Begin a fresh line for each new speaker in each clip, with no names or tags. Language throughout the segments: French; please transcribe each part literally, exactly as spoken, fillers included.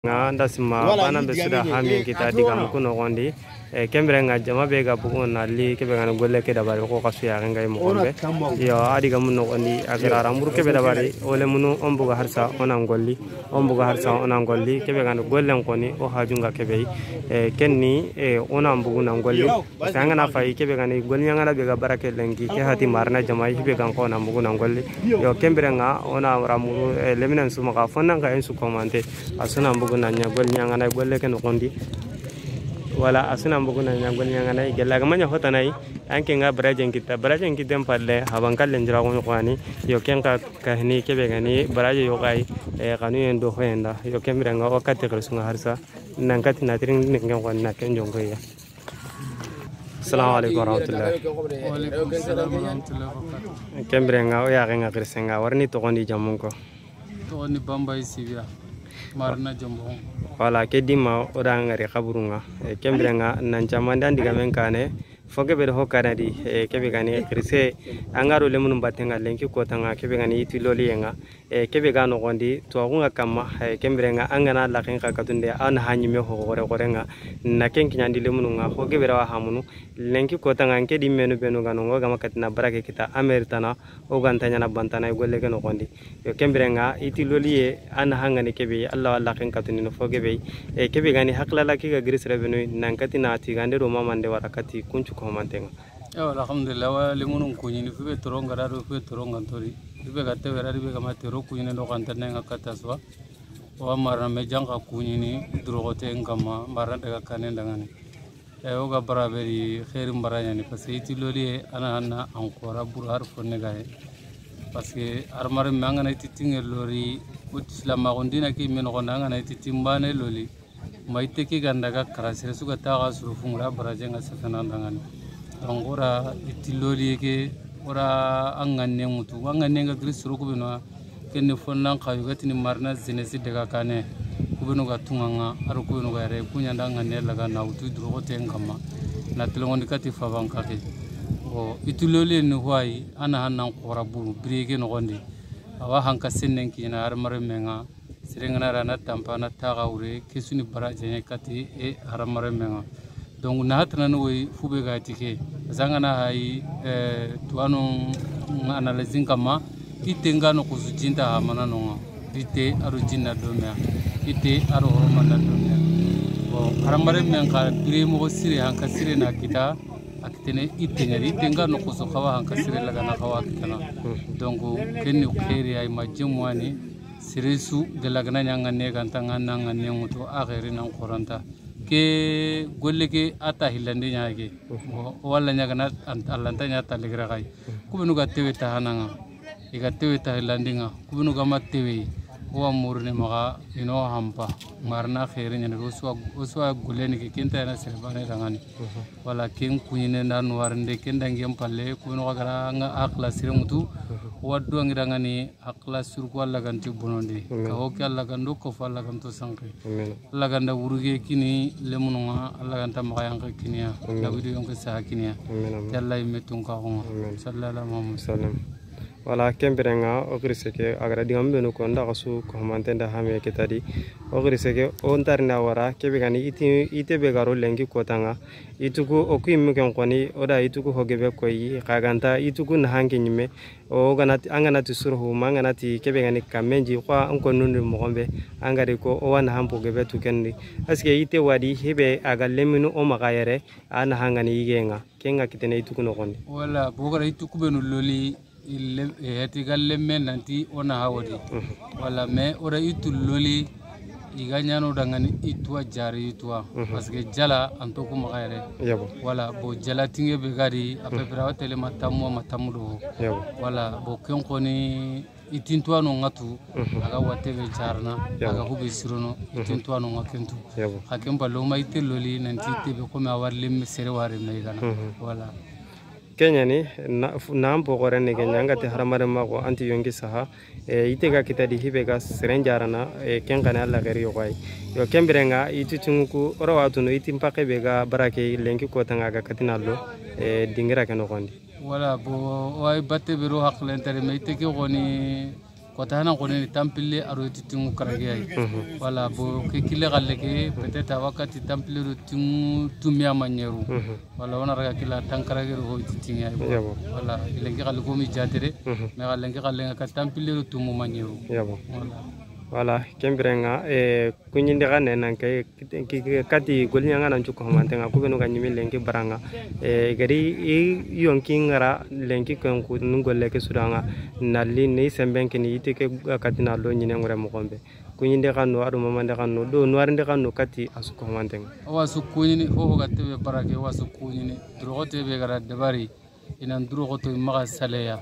nga ndasima bana besida hami kita diga mukuno gondi e kembre nga jama be ga bugo na li kebe ga golle ke dabari ko kasu ya ngai mo gombe yo adiga munno gondi agira ramur kebe dabari ole munu ombu ga harsa onan golli ombu ga harsa onan golli kebe ga gollen koni o hajunga kebe e kenni e onan bugo nan golli sanga na fay kebe ga ni golli nga be ga barake lengi ke hati marna jama kebe ga ko nan bugo nan golli yo kembre nga ona ramuru e leminan suma ga fonna ga en su komante asuna nanya gol nyanga nay golle ken kondi wala asuna mbugu nanya gol nyanga nay gella ga manya hota nay anke nga brajen kita brajen kitem palle haban kalle njira ko kwani yo ken ka kahni kebe gani braje yo gai e kanu endo hoenda yo kemira nga wakati kresunga harsa nankati na tiring nek ngam ko na ken jongo ya. Assalamu alaikum warahmatullahi wabarakatuh. Kemira nga o ya nga kresenga warni to kondi jamunko
to ni bambay sibira marna jombo
wala ke dima oda ngari khaburunga e kembrenga nan chamanda ndiga men kane foge be ho kanadi e kebe gani krise angaro lemun batenga lenki ko tanga kebe gani itiloli yenga e kebe gano gondi to gunga kama e kembrenga angana la ken ka katunde an hanyi me ho gore gorenga na ken kinyandi lemun nga foge be rawa hamunu lenki ko tanga nke di menu benu gano ngoga makatina barake kita ameritana o gantanya na bantana e golle gano gondi yo kembrenga itiloli e an hangani kebe allah alla ken katuni no foge be e kebe gani hakla la ki ga grisre benu nankatina tigande do mamande warakati kunchu mantenga
ya alhamdulillah wa limunun kunyini fube toronga rado fube toronga tori fube gatte wera ribe kama tero kunyini do kantane ngakata swa wa marna mejanga kunyini drogote ngama marna daga kanen dangani e o ga baraberi khairim baranya ni parce que loli ana ana ankora burar fonne gae parce que armar manga na titinge lori but islam ma gondina ki men gonda ngana titimbane loli maite ki gandaga karasire suga taga surufungra barajenga sakana dangan dongora itiloli ke ora anganne mutu anganne ga gris suruku bino kenne fonnan kayugati ni marna zinesi daga kane kubino ga tunganga aru kubino ga re kunya danganne laga nautu drogote ngama na tilongondi kati fabanka ke o itiloli ni huai ana hanan qora buru brige no gondi awa hanka sennen ki na armare menga sirengana rana tampana tagaure kesuni baraje kati e haramare menga donc na hatna no wi fube ga tike zangana hay e tuano analyzing kama itenga no kuzujinta hamana no ite arujina domya ite aro hormana domya o haramare menga dire mo sire hanka sire na kita akitene itenga itenga no kuzo kawa hanka sire laga na kawa kitana donc kenni khairi ay majumwani sirisu gelagna nyanga ne gantanga nanga ne muto akhiri nan qoranta ke golle ke ata hilande nyaage wala nyaga na allanta nya taligra kai kubinu ga tewe ta hananga iga tewe ta hilandinga kubinu ga mattewe wa murne maga ino hampa marna khairi nya roswa oswa goleni ke kenta na serbane dangani wala ken kunyine nan warnde kendangem palle kubinu ga garanga akla siramutu waddu ngirangani akla surko alla ganti bonondi ka hokki alla gando ko fa alla ganto sanke alla ganda wuruge kini lemununga alla ganta makayanka kiniya dawidu yonke sa kiniya yalla imetun ka hon sallallahu alaihi wasallam wala kemberenga ogriseke agra digam benu ko nda kasu ko mantenda hame ketadi ogriseke on tarna wara kebegani iti ite be garo lengi kotanga ituku okim ken koni oda ituku hogebe koyi kaganta ituku na hanke nyime o ganati angana tisurhu manganati kebegani kamenji kwa anko nunu mogombe angari ko o wana hampo gebe tukendi aske ite wadi hebe aga leminu o magayere ana hangani yigenga kenga kitene ituku no koni wala bogara ituku benu loli il hetigal men nanti ona hawodi wala me ora itul loli iganyano dangani itwa jari itwa parce que jala anto ko magaire wala bo jala tinge be gadi apepra hotele matamu matamudo wala bo ken koni itintwa no ngatu aga watebe jarna aga hubi sirono itintwa no ngakentu hakemba lo maite loli nanti tebe ko ma warle sere ware meigana wala Kenya ni nampo gorene Kenya ngati haramare mako anti yongi saha e itega kitadi hibega serenjarana e kenkane alla gari yokai yo kemberenga itutungu oro watuno itimpake bega barake lenki kotanga ga katinallo e dingira keno gondi wala bo way batte biro hakle intere meite ke goni kota hanan kone tampille aro titingu karagay wala bo ke kille galle ke peut-être wakati tampille ro tingu tumia manyeru wala wana raga kila tankarage ro titinga wala ilengi galle ko mi jatere me galle ngi galle ka tampille ro tumu manyeru wala
wala kembrenga e kunyinde gane nan kay kati golnya ngana chuko mantenga ko benu ganyi lenki baranga e gari e yonki ngara lenki kan ku ngolle ke sudanga nalli ne sembenki ni itike katina lo nyine ngore mo kombe kunyinde kanu adu mamande kanu do noarinde kanu kati asuko mantenga
wa su kunyini ho gatte be barake wa su kunyini drogote be gara debari inan drogoto maga saleya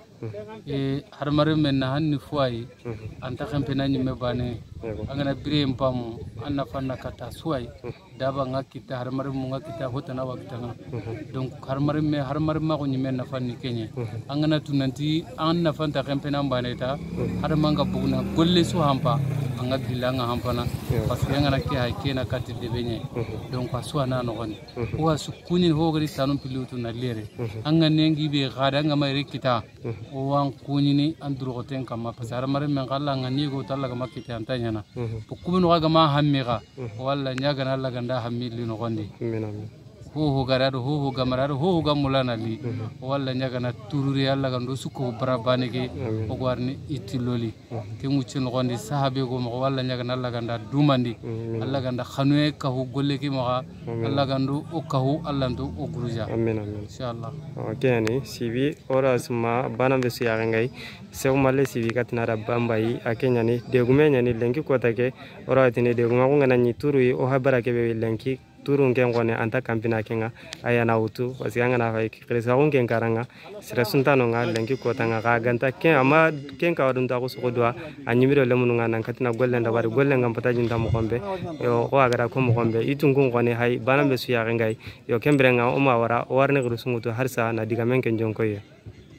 e harmare men na hanni fuai anta kampena nyime bane angana birem pam anna fanna kata suai daba ngakita harmare mu ngakita hotana wakitanga donc harmare me harmare ma ko nyime na fanni kenye angana tunanti anna fanta kampena bane ta harmanga bugna golle su hampa anga dilanga hampana parce que angana ke hay kena kati de benye donc aswa na no goni wa sukuni ho gari tanum pilutu na lere anga nengi be gada anga mai rekita o wan kunini androgoten kama pasara mare men galla ngani go talaga makite antanya na pokubino ga ma hammiga walla nyaga na laga nda hammili no gondi ho ho garado ho ho gamarado ho ho gamulana li walla nyaga na tururi alla gando suko barabane ke o gwarni itiloli ke mucin gondi sahabe go mo walla nyaga na laga nda dumandi alla ganda khanwe ka ho golle ki mo alla gando o ka ho alla ndo o guruja
amin amin
inshallah
okay ni sibi ora suma bana be siya ngai se male sibi katna rabambai akenya ni degumenya ni lenki ko take ora tini deguma ko ngana ni turu o habara ke be lenki turun ken gone anta kampina kenga ayana utu wasianga na fa kresa gon ken karanga sira suntano nga lenki ko tanga ga ganta ken ama ken ka wadun ta ko so doa anyimiro lemunu nga nan katina golle nda bari golle ngam pataji nda mo kombe yo ko agara ko mo kombe itungun gone hay banambe suya ngai yo kembere nga o ma wara o warne gru sungutu harsa na diga men ken jonko ye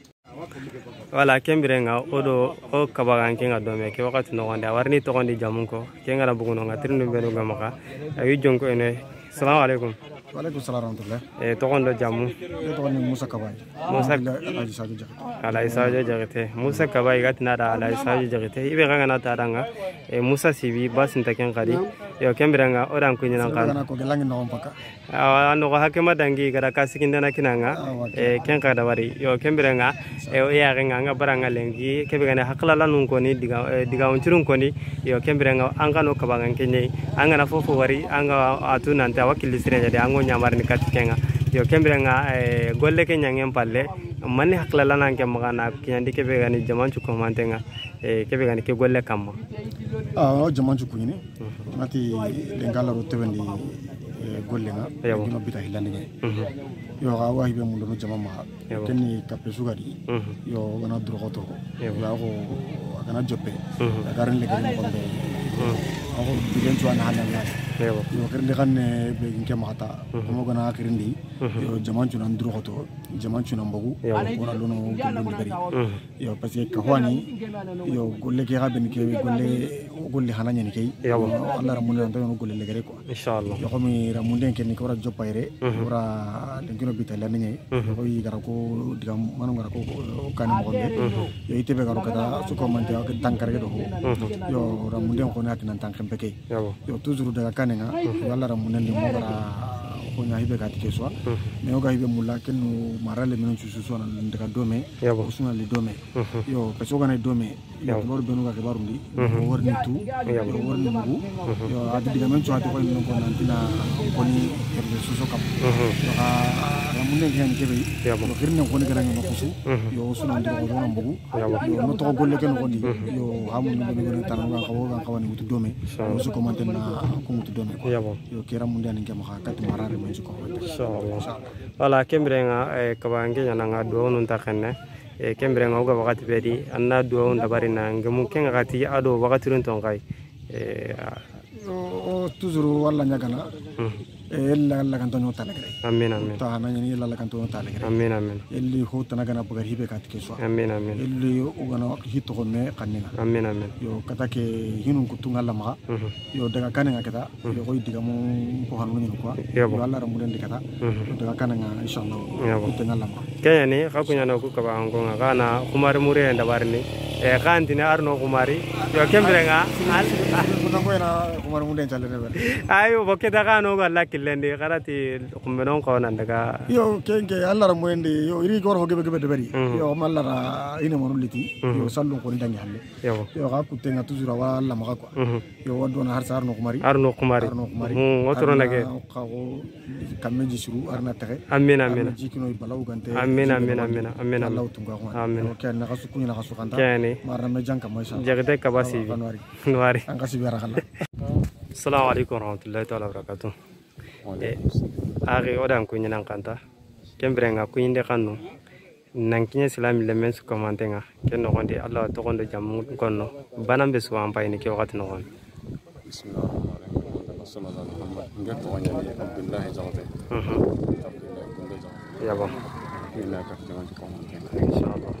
wala kembere nga odo o kabagan kenga dome ke wakati no wanda warni to gondi jamunko kenga na buguno nga tirnu benu gamaka ayu jonko ene Assalamu alaikum.
Waalaikum salam warahmatullah.
Eh tokondo jamu.
E tokondo Musa Kabay.
Musa
Alaji Sadio Jakite.
Alaji Sadio Jakite. Musa Kabay gatina da Alaji Sadio Jakite. Ibe kanga na taranga. E Musa Sibi basinta ken kadi. Yo kembiranga odan kunyina kan.
Kana ko gelangi no mpaka.
Ah no hakema dangi gara kasikinda na kinanga. E ken kada bari. Yo kembiranga e o ya renga nga baranga lengi kebigane hakla lanun ko ni diga diga onchirun ko ni yo kembiranga anga no kabangan kenye anga na fofo wari anga atuna nta wakili sire jadi ango nyamar ni katikenga yo kembiranga e golle ke nyangem palle manni hakla lanan ke magana kiyandi kebigane jamanchu ko mantenga e kebigane ke golle kamma
ah jamanchu kunyini nati dengala ro tewendi golle nga no bita hilande yo ga wa hibe mundo no jamama kenni kape sugari yo gana drogoto yo ga ko gana joppe garan le gari ko be ako bigen tuan halala yo kerne kanne be nge mata mo gana kirindi yo jaman tunan drogoto jaman tunan mbogu wona lono golle bari yo parce que kahwani yo golle ke ga ben ke golle golle hananya ni kay Allah ramundo no golle le gari ko
inshallah
yo komi ramunde kenni ko ra joppayre ora dengino bita lanne ko yi gara ko diga manu gara ko kan mo gombe yo itebe garo kada su ko mante ak tankare do yo ramunde ko na tan tankam peke yo toujours daga kanenga wala ramunde mo gara ko nya hibe gati keswa me o ga hibe mulla kenu marale men su su sona daga dome ko suna le dome yo peso ga na dome yo bor benu ga barundi o worni tu yo worni mugu yo adi diga men su ati ko non ko nantina ko ni herde su so kam yo ramunde hen kebe yo hirne ko ni gara no ko su yo suna ndo ko don mbugu yo no to golle ken ko ndi yo hamu no be no tan ga ko ga ko ni mutu dome yo su ko manten na ko mutu dome ko yo kera munde ni ngam ha kat marare men su ko
inshallah wala kembrenga e kabange nyana nga do nun takenne e kembrenga uga wakati bedi anna do ndabari na ngemu kenga kati ado wakati run tongai e
o toujours wala nyagana ella la kanto no talagre
amin amin
ta na ni ella la kanto no talagre
amin amin
elli ho tanagana bugar hibe kat keswa
amin amin
elli ugana hito ko me kanninga
amin amin
yo kata ke hinun kutunga lama yo daga kanenga kata yo ko diga mo ko hanu ni ko yo Allah ramu den dikata yo daga kanenga inshallah kutunga lama
kayani kakunya no ku ka ba angonga kana kumare mure nda barni e kantine arno kumari yo kembrenga al
ko ena kumar mun den challe
ayo bokeda kano galla killendi karati kumbenon ko nan daga
yo kenke Allah mo ende yo iri gor ho gebe gebe de bari yo mallara ina mo liti yo sallu ko ndangi halle
yo
yo ga ku tenga toujours wala ma ko yo wadona har sarno kumari
arno kumari
arno kumari
hmm otoro nage
ko kamme jisru arna tere
amina amina
jikino balaw gante
amina amina amina amina
Allah tunga ko
amina
ken na kasu kunya na kasu kanta
kene
marna me janka ma inshallah
jagde kabasi nwari
an kasi biara kala
assalamu alaikum warahmatullahi ta'ala wabarakatuh ari odan kunya nan kanta kembrenga kuyinde kanu nankinya silami le men su commentenga ken no gonde Allah to gondo jamu gonno banambe su ampai ni ke wakati no gon
bismillahirrahmanirrahim sallallahu alaihi wasallam ngeto wanya ni abdullah jawte
mhm ya ba
ila ka jamu commentenga
inshallah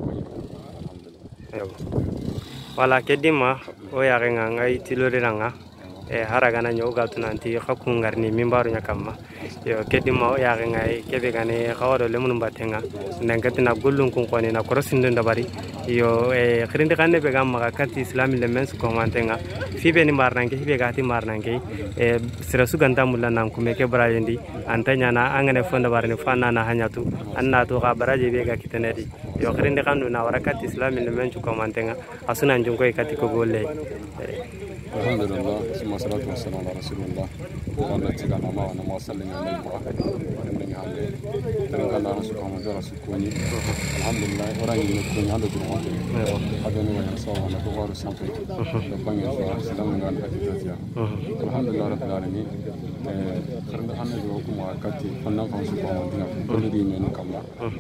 ya wala kedima o ya renga ngai tilore ranga e haragana nyoga tunanti khakungarni mimbaru nyakamma yo kedima o ya renga kebe gane khawado lemun batenga nangatina gollun kun koni na korosindo ndabari yo e khirinde kanne be gamma kati islami le mens ko mantenga fibe ni marnange fibe gati marnange e sira su ganta mulla nan ko meke barajendi antanya na angane fonda barni fanna na hanyatu anna to ga baraje be ga kitenedi yo khirinde kandu na warakati islami le mens ko mantenga asuna njungo kati ko golle
alhamdulillah summa salatu wassalamu ala rasulillah wala tigana ma na ma sallina alayhi wa alihi wa hande tan kana rasul ko mandara sukuni alhamdulillah ora ni ko nyando to mo adoni wa sawa na ko waru santo do bangi so salam ngal hadi tatiya alhamdulillah rabbil alamin eh karanda hanne do ko ma katti fanna ko su ko mandina ko di men kamma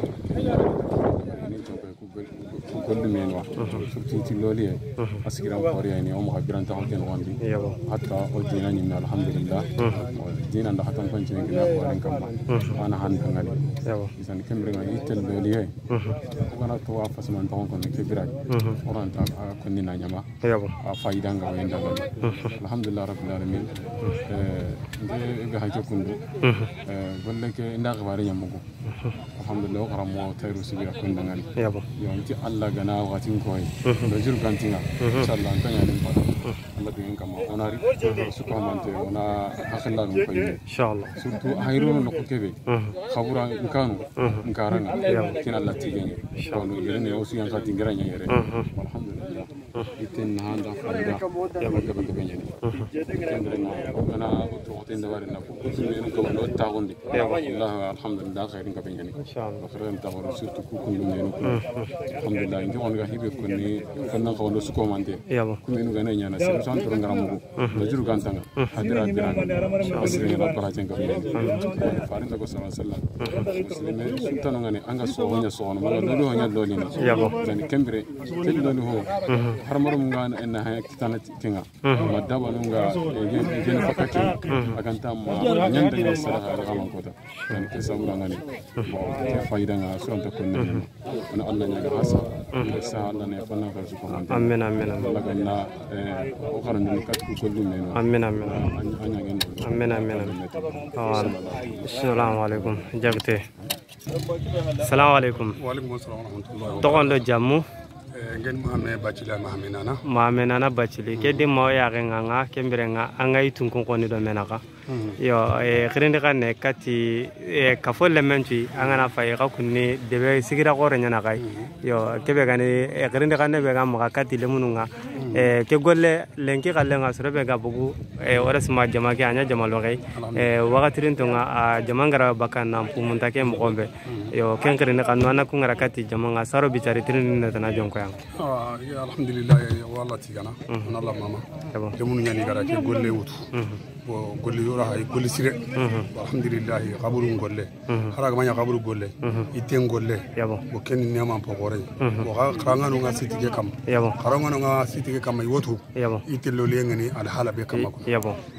ni to ko gollu men wa surtout ti loli asikiran fori yani o mo habiran ta hoten wandi hatta o dina ni alhamdulillah dina nda hatan ko ci ngina ko ren kamma ana han tangali isan kemre ngali tel loli he ko kana to wa fasman ta ko ne kebira oran ta ko ni na nyama a faida nga wenda alhamdulillah rabbil alamin eh nge ga kundu eh golle ke nda xabari nyamugo alhamdulillah qaram mo tayru sibira kun dangali
yabo
yo anti Allah gana watin koy do jur kantinga inshallah antanya ni fata Allah bin kama onari su ko mante ona hakilla dum koy
inshallah
surtout hayro no ko kebe khabura nkanu nkaranga kin Allah tigenge inshallah yene o su yan khati ngaranya yere alhamdulillah iten handa faida yabo kebe kebe nyani kendre na ana to hoten da bare na ko ni ko no tagondi Allah alhamdulillah khairin kebe nyani inshallah khairin tawara surtout ku kun ni ko alhamdulillah ngi on ga hibe ko ni fanna ko no su ko mante
yabo
ko menu gane nyana se san to ngaramu do juru gantanga hadira hadira asire na para cenga bi farin ko sallallahu alaihi wasallam muslime sultano ngane anga so wonya so on ma do do nya do ni
yabo
dan kembere tel do ho har marum ngana en ha kitana tinga ma daba nga gen fakati aganta ma nyanda ni sara ha gaman ko ta dan ke sabura ngane bo ke faida nga so anta ko ni ona Allah nya hasa sa Allah ne fanna ko su ko
amen amen
Allah ganna o xaran ni kat ko dum ne
amen amen
anya gen
amen amen assalamu alaikum jabte assalamu alaikum
wa alaikum assalam wa rahmatullahi
to gondo jammu
ngeen ma amé bacila ma amé nana
ma amé nana bacili ke di mo ya nga kembere nga angay tun ko ni do menaka yo e khirinde kanne kati e kafol lementi angana fay ka kunni debe sigira gore nyana kay yo kebe gani e khirinde kanne be gam ka kati lemununga e ke golle lenki kalle nga sore be ga bugu e ora sma jama ke anya jama lo kay e wagatirin to nga jama ngara bakan nam pumunta ke mo gombe yo ken khirinde kanno na ku ngara kati jama nga saro bitari tirin na tana jonko yang
ah ya alhamdulillah walla tigana on Allah mama lemunu nyani gara ke golle wutu bo golle yora hay golle sire alhamdulillah qaburu golle haraga manya qaburu golle iten golle bo ken nema pokore bo karanga no ngasiti ke kam karanga no ngasiti ke kam yotu ite lole ngani al hala be kam ko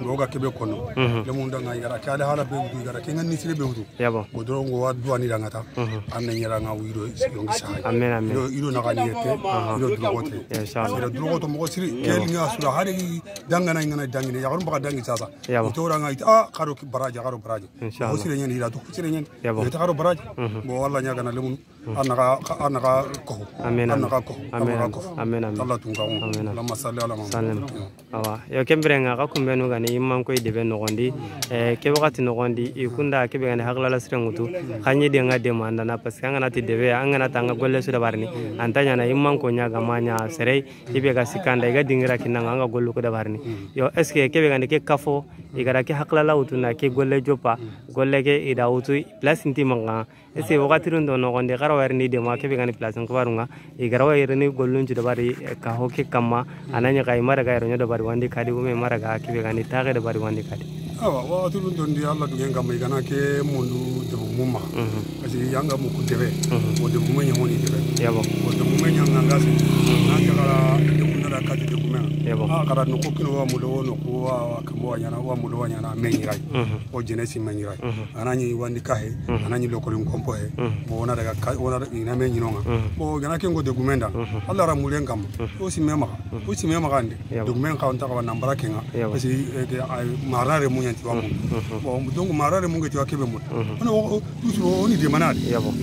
ngoga kebe kono le mun danga igara kala hala be wudu igara kenga ni sire be wudu
yabo
godoro ngo wa duani danga ta anna nyara nga wiro yongi sa
amen amen
iro iro na gani yete iro drogote
inshallah
iro drogoto mo siri kel nga sura hari danga na ngana dangi ya garum baka dangi sasa to ranga ita ah karo baraja karo baraja
inshallah
sire nyen ila to sire nyen ita karo baraja bo walla nyaga na le mun anaka anaka ko
amen
anaka ko
amen amen amen
Allah tunga
amen
Allahumma salli ala
Muhammad awa yo kembrenga ka kumbenu gani imam ko de ben nogondi e ke wakati nogondi ikunda ke be gani hagla la srengutu khanye de nga demanda na parce que ngana ti debe angana tanga golle su da barni antanya na imam ko nya gamanya serei ibe ga sikanda iga dingira kinanga nga gollu ko da barni yo est ce que ke be gani ke kafo igara ke hagla la utuna ke golle jopa golle ke ida utu place inti manga est ce wakati rundo nogondi kara warni de ma ke be gani place ko barunga igara warni gollun ju da bari ka hoke kama ananya kai mara ga ronyo da bari wandi kadi ume mara ga kibe gani tage da bari wandi kadi
awa wa tulu dondi Allah dugen gam igana ke mundu de mumma kasi yanga mu ku debe o de mumenya honi debe
yabo
o de mumenya nganga si na kala de munna da kadi de mumenya
yabo
ah kala no kokino wa mulo no ko wa kamo nyana wa mulo wa nyana menyirai o jenesi menyirai anani wandi kahe anani lokolin kompo he bo ona daga ona ina menyi nonga bo gana ke ngo de gumenda Allah ra mulen gam o si mema o si mema gande de gumen ka on ta ka nambara kenga kasi marare munya ti wa mu bo donc marare mu ngati wa kebe mu ona toujours oni de manade
yabo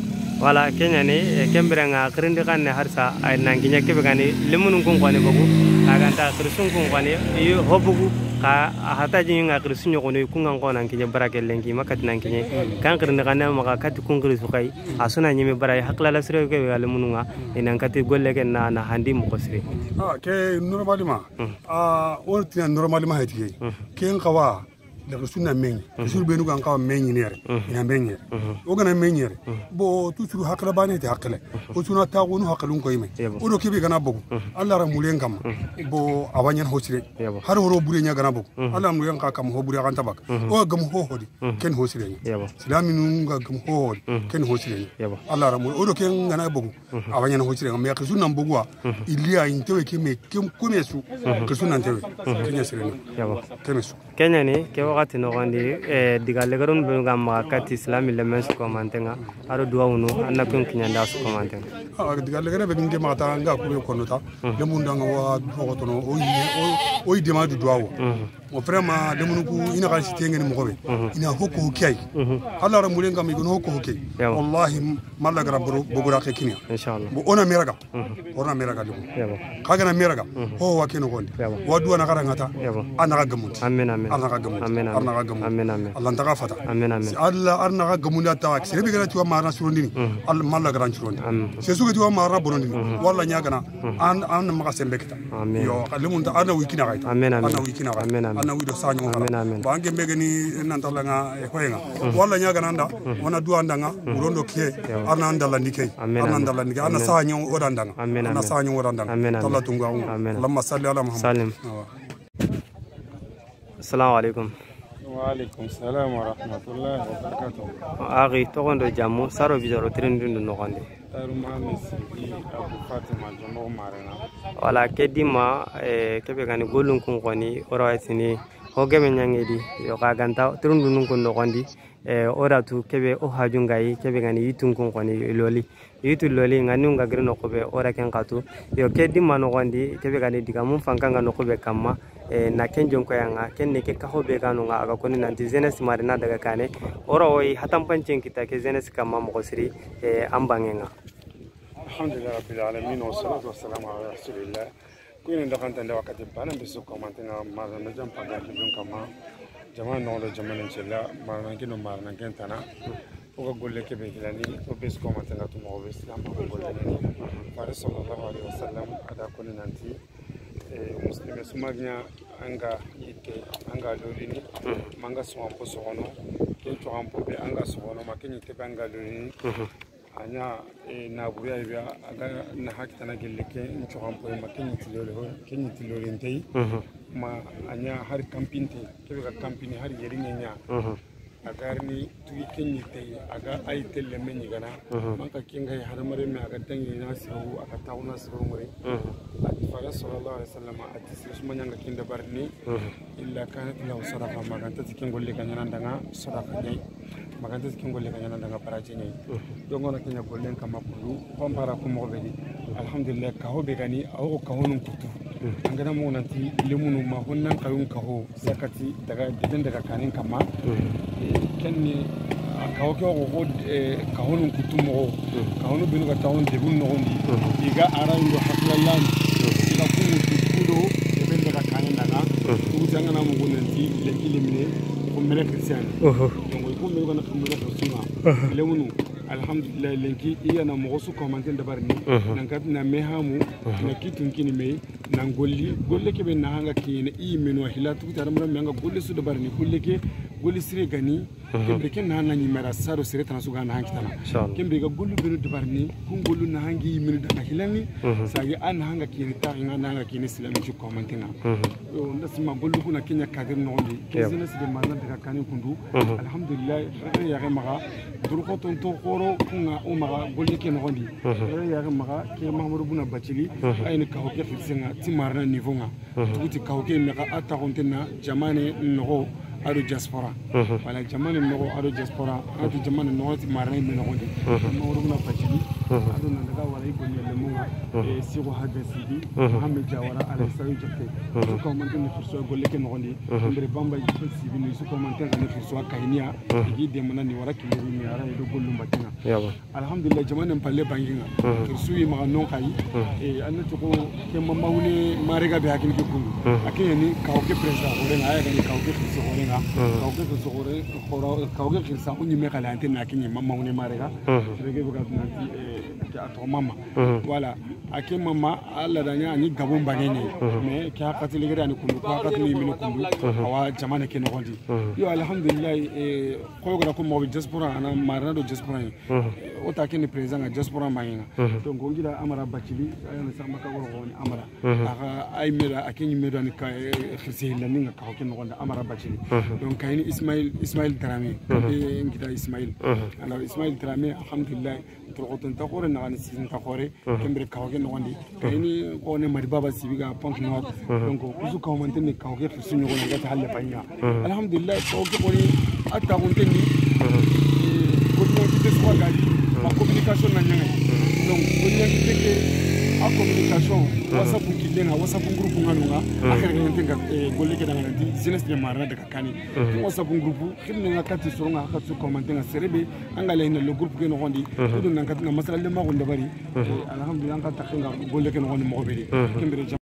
wala kenya ni kembrenga krindi kan ne harsa ay nanginya kebe gani lemun ko ngone bogu aganta krisun ko ngone yi hobugu ka hata jinga krisun ko ne kunga ngona nginya barake lengi makat nanginya kan krindi kan maka kat kun krisu kai asuna nyime baray hakla la sire ke lemununga inan kati golle ken na na handi mu kosri
ah ke normalement ah on tient normalement heti ken kawa da sunna menyi sul benu kan kawa menyi nere ina menyi o gana menyi bo tusuru hakla bane te hakle o suna ta gonu haklun ko yime o do kebe gana bogu Allah ra mulen kam bo awanyan hosire har horo bure nya gana bogu Allah mulen ka kam ho bure kan tabak o gam ho hodi ken hosire nya islaminu ga gam ho hodi ken hosire nya Allah ra mul o do ken gana bogu awanyan hosire me ka sunna bogu wa iliya intewe keme ko mesu ka sunna intewe kenya sire nya kemesu
kenya ni ke wakati nogondi e digale garon be ngam kati islami le mes ko mantenga aro duwa unu anna kun kinyanda su ko mantenga
ah digale garon be nge mata nga ko ko nota le mundanga wa do to no o o o demande duwa o vraiment le munuku ina ga ci tengen mo gobe ina hokko kay Allah ram mulen ngam igon hokko kay wallahi malla gara bogura ke kinya
inshallah
bo ona meraga ona meraga limu kaga na meraga ho wa keno gonde wa duwa na gara ngata ana ga gamuti
amen amen
ana ga gamuti
amen
ana ga gamuti
amen amen
Allah ta gafata
amen amen
Allah arna ga gamunda ta ak sebe gara tuwa mara surondini Allah malla gara surondini se suga tuwa mara borondini walla nyaga na an an ma ga sembe kita yo limun ta ana wikina ga
amen amen
ana wikina ga ana wido sanyo
amen amen
ba nge mbege ni nantala nga hoyenga walla nyaga nanda wana duwa ndanga urondo ke ana ndala ndike ana ndala ndike ana sanyo odandanga ana sanyo odandanga Allah tunga Allahumma salli ala Muhammad
salim assalamu alaikum
wa alaikum salam wa rahmatullahi wa barakatuh
agi togondo jamu saro bizaro trendindu nogonde
taru mamisi abu fatima jomo marena
wala kedima e kebe gani golun kun koni orawatini hogeme nyangedi yo kaganta trendunun kun nogondi e oratu kebe o hajungai kebe gani yitun kun koni loli yitu loli ngani nga grino kobe ora ken katu yo kedima nogondi kebe gani diga mun fankanga nokobe kamma e na kenjon ko yanga kenne ke kaho be kanu nga aga koni nanti jeunesse marina daga kane oro oy hatam pancen kita ke jeunesse kamma mo kosri e ambangenga
alhamdulillah rabbil alamin wa salatu wassalamu ala rasulillah kuina ndakanta nda wakati bana bisu komantina marana jampa ga kidun kama jama'an no do jama'an inshallah marana kino marana kentana o golle ke be hilani o bis komantina to mo bis islam ko golle ni fare sallallahu alaihi wasallam ada koni nanti muslime sumagnya anga ite anga lolini manga swampo sono ke twampo be anga sono makenyi te banga lolini anya na buriya biya aga na hakitana gelleke twampo makenyi tilole ho kenyi tilole ntei ma anya har kampinte kebe ga kampini har yerinya agarni tuwi kenyi te aga ay telle menyi gana maka kinga har mare me aga tangi na siru aga tawna siru mure قال صلى الله عليه وسلم أتسير سما نيانغا كيندا بارني إلا كانت له صدقة ما كانت تكين قول لك أنا ندعنا صدقة ني ما كانت تكين قول لك أنا ندعنا براجي ني دعونا كنا قول لك كما كلو قام براكم مغبري الحمد لله كهو بغني أو كهو نكتو عندنا مو ننتي لمنو ما هون كهو كهو سكتي دعا دين دعا كانين كما كني kawo ke ko kahonu kutumo kahonu binu ka tawon de bunno gondi iga arango haklalan iga kunu kudo de bende ka kanen daga ku janga na mo gonanti le kilimine ko mele christian donc ko mele ko na kamela suma le munu alhamdulillah lenki iya na mo su commenter dabar ni nan kat na mehamu na kitun kini me nan golli golle ke be na hanga kini i meno hilatu tar mo nga golle su dabar ni golle ke golli sire gani kembe ken na hanga ni mera saro sire tan su gana hankitana kembe ga gollu benu dabar ni kun gollu na hangi meno daga hilani sagi an hanga kini ta nga na hanga kini silami ci commenter na yo ndasma gollu kuna kenya kadir no ndi kezina side manna daga kanin kundu alhamdulillah ya ga maga dur ko ton to kunga umaga golle ke no ndi ya ga maga ke mahmud buna bacili ayni ka hoke fisenga timarna niveau nga tuti ka hoke me ka ata kontena jamane no ado diaspora wala jamane no ado diaspora ado jamane no timarna me no ndi mahmud buna bacili ado na daga wala ko ne le munga e siko hadda sidi muhammad jawara ala sawi jafte ko man tan furso golle ke no ndi ndere bamba yi sidi ni su ko man tan ne furso kayniya gi de mona ni wara ki ni ara do gollu mbatina alhamdulillah jamane palle banginga kirsuyi ma non kai e annati ko ke mamawne marega be hakin ke kungu akene ni kawke president hore na ya gani kawke kirsu hore na kawke kirsu hore hore kawke kirsa unyi me kala antene akinye mamawne marega rege buga nanti e ka to mama wala ake mama alla danya ni gabon bagene me ka katili gida ni kundu ka katili mi kundu awa jamane ke no gondi yo alhamdulillah e ko gara ko mo diaspora ana marna do diaspora o ta kene president a diaspora manginga donc on gila amara bacili ayana sama ka goro woni amara aka ay mera akenyi mera ni ka khirsi la ninga ka ko no amara bacili donc kayni ismail ismail Dramé e ngita ismail alors ismail Dramé alhamdulillah to ko tan takore na ni sin takore kembre ka ko no ndi kayni ko ne mari baba sibiga ponk no donc usu ka man tan ka ko khirsi no ngata ta halle banya alhamdulillah ko ko ni atta on tan ni ko no kite so gadi la communication na nyanga donc ko nyanga ke a communication whatsapp kilenga whatsapp group ngalunga akere ngente ga golle ke danga ndi jeunesse de marana daga kani whatsapp group khimne nga kati soronga kati commenter nga serebe angale ina le groupe ke no gondi tudun nga kati nga masala le ma gonda bari alhamdulillah nga takanga golle ke no gondi mo beri kembere